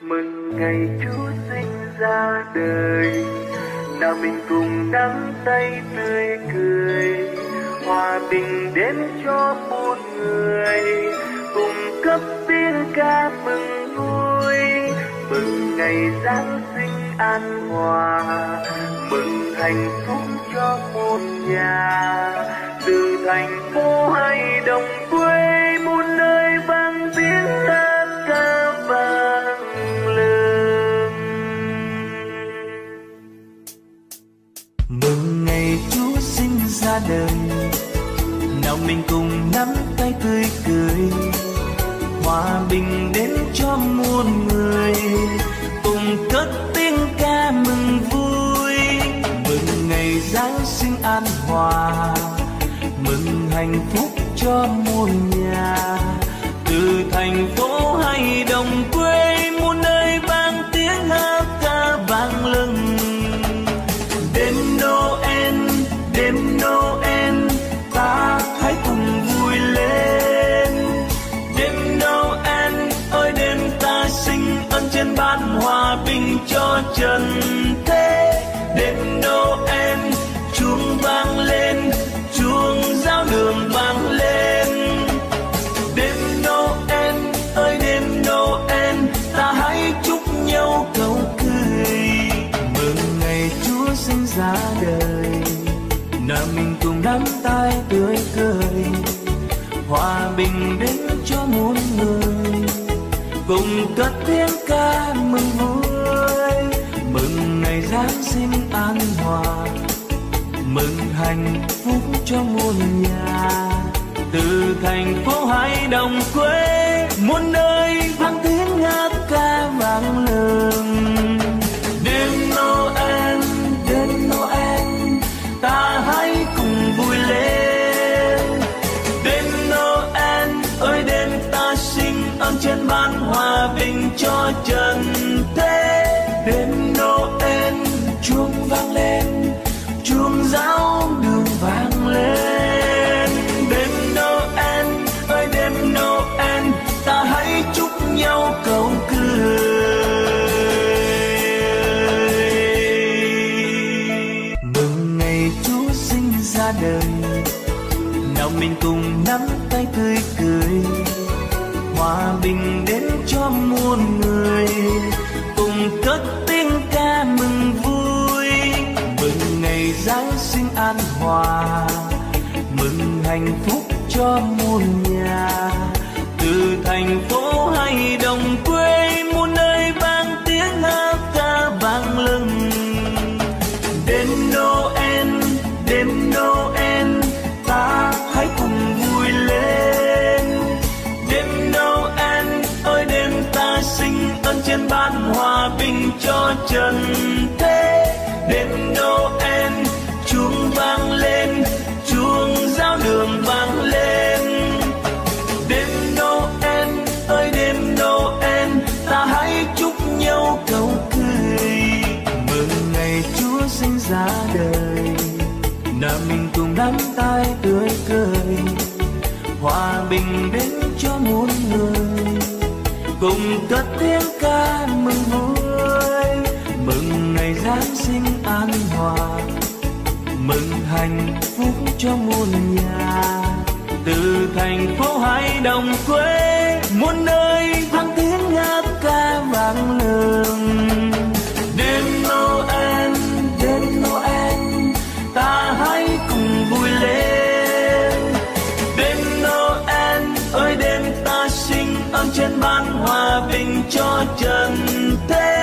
Mừng ngày Chúa sinh ra đời, nào mình cùng nắm tay tươi cười, hòa bình đến cho muôn người, cùng cấp tiếng ca mừng vui. Mừng ngày Giáng sinh an hòa, mừng hạnh phúc cho muôn nhà, từ thành phố hay đồng quê, muôn nơi vang tiếng hát ca vang lên. Mừng ngày Chúa sinh ra đời, nào mình cùng nắm tay tươi cười, hòa bình đến cho muôn người, cùng cất tiếng ca mừng vui. Mừng ngày Giáng sinh an hòa, mừng hạnh phúc cho muôn nhà, từ thành phố hay đồng quê, muôn nơi vang tiếng hát ca vang lừng. Đêm Noel, đêm Noel, ta hãy cùng vui lên. Đêm Noel ơi đêm ta sinh ơn trên ban hòa bình cho trần thế. Đêm Noel chuông vang lên, chuông giao đường vang lên. Đêm Noel ơi đêm Noel, ta hãy chúc nhau câu cười. Mừng ngày Chúa sinh ra đời, nào mình cùng nắm tay tươi cười, hòa bình đến cho muôn người, cùng cất tiếng ca mừng vui. Mừng ngày Giáng sinh an hòa, mừng hạnh phúc cho muôn nhà, từ thành phố hay đồng quê, muôn nơi vang tiếng hát ca vang lừng. Đêm Noel, đêm Noel, ta hãy cùng vui lên. Đêm Noel ơi đêm ta sinh ơn trên ban hòa bình cho trần thế. Đêm Noel chuông vang lên, chuông giáo đường vang lên. Đêm Noel ơi đêm Noel, ta hãy chúc nhau câu cười. Mừng ngày Chúa sinh ra đời, nào mình cùng nắm tay tươi cười, hòa bình đến cho muôn người, cùng cất tiếng ca mừng vui. Mừng ngày Giáng sinh an hòa, mừng hạnh phúc cho muôn nhà, từ thành phố hay đồng quê, muôn nơi vang tiếng hát ca vang lừng. Đêm Noel, đêm Noel, ta hãy cùng vui lên. Đêm Noel ơi đêm ta sinh ơn trên ban hòa bình cho trần thế. Đêm Noel chuông vang lên, chuông giao đường vang lên. Đêm Noel ơi đêm Noel, ta hãy chúc nhau câu cười. Mừng ngày Chúa sinh ra đời, nào mình cùng nắm tay tươi cười, hòa bình đến cho muôn người, cùng cất tiếng ca mừng vui. Mừng ngày Giáng sinh an hòa, mừng hạnh phúc cho muôn nhà, từ thành phố hay đồng quê, muôn nơi vang tiếng hát ca vang lừng. Đêm Noel, đêm Noel, ta hãy cùng vui lên. Đêm Noel ơi đêm ta sinh ơn trên ban hòa bình cho trần thế.